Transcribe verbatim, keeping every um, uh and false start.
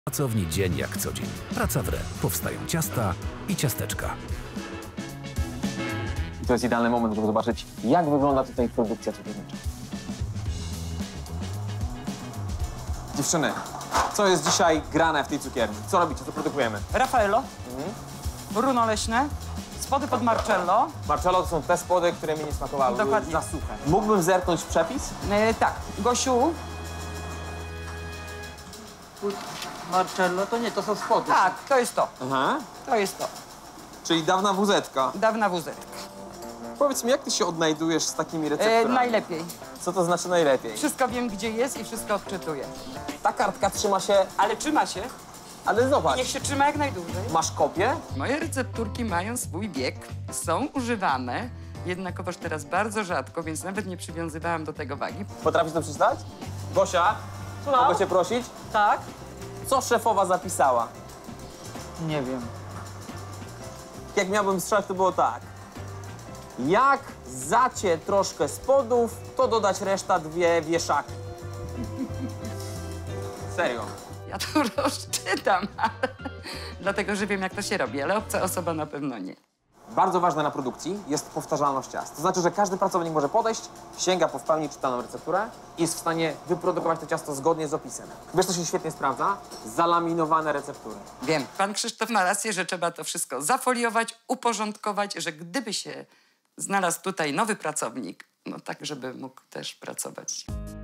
Pracowni dzień jak co dzień. Praca w re. Powstają ciasta i ciasteczka. I to jest idealny moment, żeby zobaczyć, jak wygląda tutaj produkcja cukiernicza. Dziewczyny, co jest dzisiaj grane w tej cukierni? Co robicie? Co produkujemy? Raffaello, Mhm. runo leśne, spody pod Marcello. Marcello to są te spody, które mi nie smakowały. Dokładnie. Za suche. Mógłbym zerknąć w przepis? E, tak, Gosiu, Marcello to nie, to są spody. tak, to jest to, Aha. to jest to. Czyli dawna wuzetka. Dawna wuzetka. Powiedz mi, jak ty się odnajdujesz z takimi E, recepturami? najlepiej. Co to znaczy najlepiej? Wszystko wiem, gdzie jest i wszystko odczytuję. Ta kartka trzyma się, Ale trzyma się ale zobacz. i niech się trzyma jak najdłużej. Masz kopię? Moje recepturki mają swój wiek, są używane, jednakowoż teraz bardzo rzadko, więc nawet nie przywiązywałam do tego wagi. Potrafisz to przeczytać? Gosia, mogę cię prosić? Tak? Co szefowa zapisała? Nie wiem. Jak miałbym strzelać, to było tak. Jak zacie troszkę spodów, to dodać reszta dwie wieszaki. Serio. Ja to rozczytam, ale... dlatego że wiem, jak to się robi, ale obca osoba na pewno nie. Bardzo ważne na produkcji jest powtarzalność ciast. To znaczy, że każdy pracownik może podejść, sięga po w pełni czytaną recepturę i jest w stanie wyprodukować to ciasto zgodnie z opisem. Wiesz, co się świetnie sprawdza? Zalaminowane receptury. Wiem. Pan Krzysztof ma rację, że trzeba to wszystko zafoliować, uporządkować, że gdyby się znalazł tutaj nowy pracownik, no tak, żeby mógł też pracować.